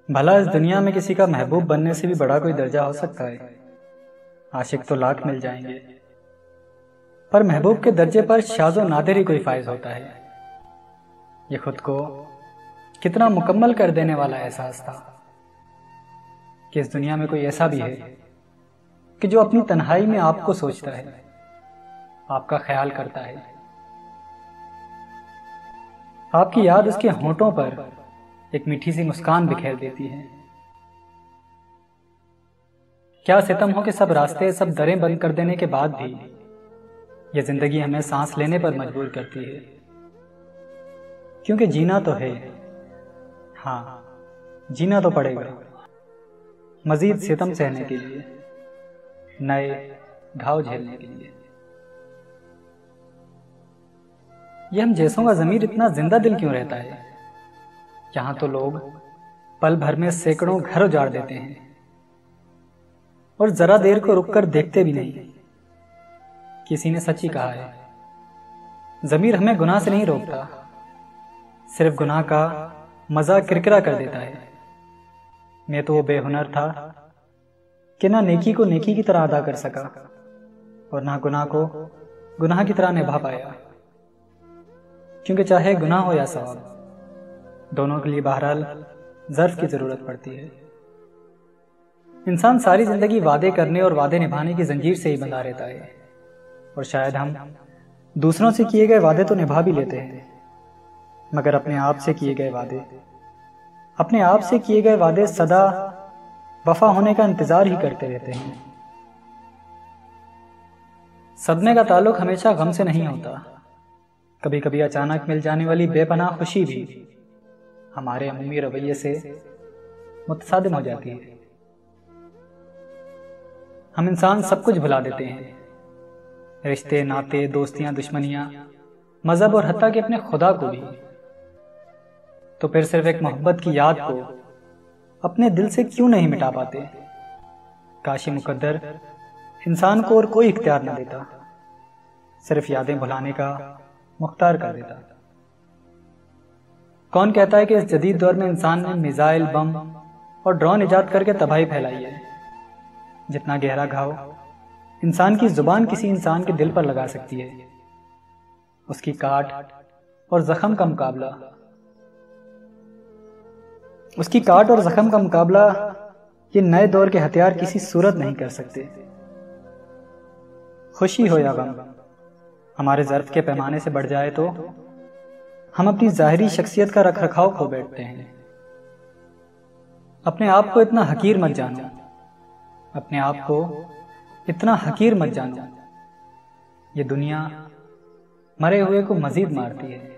بھلا اس دنیا میں کسی کا محبوب بننے سے بھی بڑا کوئی درجہ ہو سکتا ہے؟ عاشق تو لاکھ مل جائیں گے، پر محبوب کے درجے پر شاذ و نادر ہی کوئی فائز ہوتا ہے۔ یہ خود کو کتنا مکمل کر دینے والا احساس تھا کہ اس دنیا میں کوئی ایسا بھی ہے کہ جو اپنی تنہائی میں آپ کو سوچتا ہے، آپ کا خیال کرتا ہے، آپ کی یاد اس کے ہونٹوں پر ایک میٹھی سی مسکان بکھیر دیتی ہے۔ کیا ستم ہو کہ سب راستے، سب دریں بند کر دینے کے بعد بھی یہ زندگی ہمیں سانس لینے پر مجبور کرتی ہے، کیونکہ جینا تو ہے، ہاں جینا تو پڑے گا، مزید ستم سہنے کے لیے، نئے گھاؤ جھیلنے کے لیے۔ یہ ہم جیسوں کا ضمیر اتنا زندہ دل کیوں رہتا ہے؟ یہاں تو لوگ پل بھر میں سینکڑوں گھر اجاڑ دیتے ہیں اور ذرا دیر کو رک کر دیکھتے بھی نہیں۔ کسی نے سچ ہی کہا ہے، ضمیر ہمیں گناہ سے نہیں روکتا، صرف گناہ کا مزہ کرکرا کر دیتا ہے۔ میں تو وہ بے ہنر تھا کہ نہ نیکی کو نیکی کی طرح ادا کر سکا اور نہ گناہ کو گناہ کی طرح نبھا پایا، کیونکہ چاہے گناہ ہو یا ثواب، دونوں کے لیے بہرحال ظرف کی ضرورت پڑتی ہے۔ انسان ساری زندگی وعدے کرنے اور وعدے نبھانے کی زنجیر سے ہی بندھا رہتا ہے، اور شاید ہم دوسروں سے کیے گئے وعدے تو نبھا بھی لیتے ہیں، مگر اپنے آپ سے کیے گئے وعدے سدا وفا ہونے کا انتظار ہی کرتے رہتے ہیں۔ صدمے کا تعلق ہمیشہ غم سے نہیں ہوتا، کبھی کبھی اچانک مل جانے والی بے پناہ خوشی بھی ہمارے عمومی رویے سے متصادم ہو جاتی ہے۔ ہم انسان سب کچھ بھلا دیتے ہیں، رشتے، ناطے، دوستیاں، دشمنیاں، مذہب اور حتیٰ کہ اپنے خدا کو بھی، تو پھر صرف ایک محبت کی یاد کو اپنے دل سے کیوں نہیں مٹا پاتے؟ کاشی مقدر انسان کو اور کوئی اختیار نہ دیتا، صرف یادیں بھلانے کا مختار کر دیتا۔ کون کہتا ہے کہ اس جدید دور میں انسان نے میزائل، بم اور ڈرون ایجاد کر کے تباہی پھیلائی ہے؟ جتنا گہرا گھاؤ انسان کی زبان کسی انسان کے دل پر لگا سکتی ہے، اس کی کاٹ اور زخم کا مقابلہ یہ نئے دور کے ہتھیار کسی صورت نہیں کر سکتے۔ خوشی ہو یا غم ہمارے ظرف کے پیمانے سے بڑھ جائے تو ہم اپنی ظاہری شخصیت کا رکھ رکھاؤ کھو بیٹھتے ہیں۔ اپنے آپ کو اتنا حقیر مت جانو، یہ دنیا مرے ہوئے کو مزید مارتی ہے۔